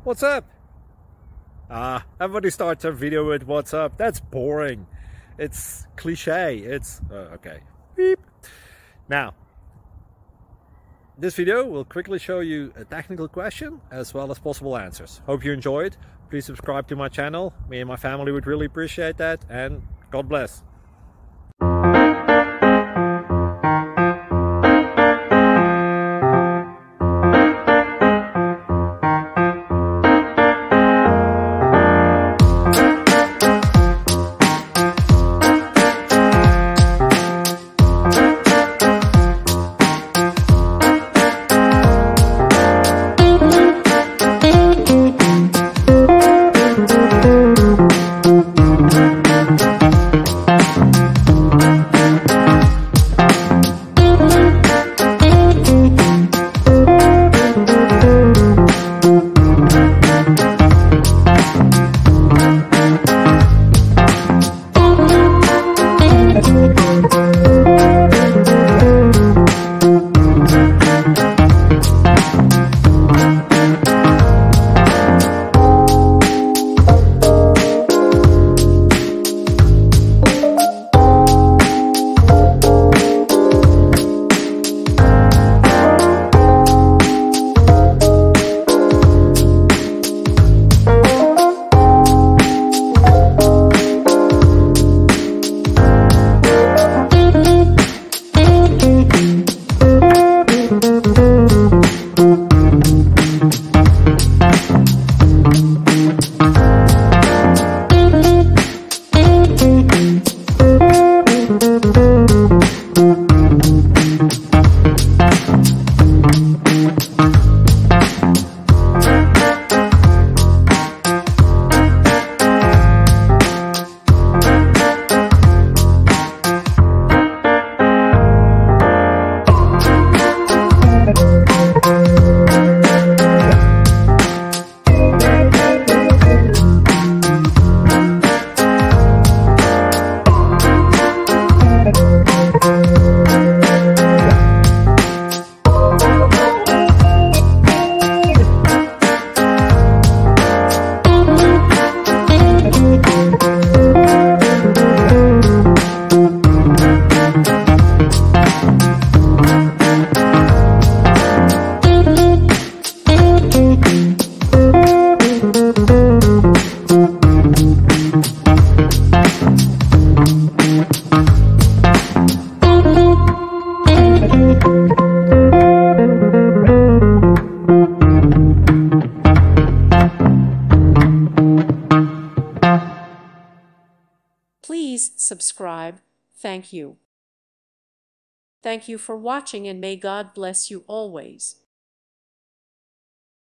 What's up? Everybody starts their video with what's up. That's boring. It's cliche. It's okay. Beep. Now, this video will quickly show you a technical question as well as possible answers. Hope you enjoyed. Please subscribe to my channel. Me and my family would really appreciate that, and God bless. Please subscribe. Thank you. Thank you for watching, and may God bless you always.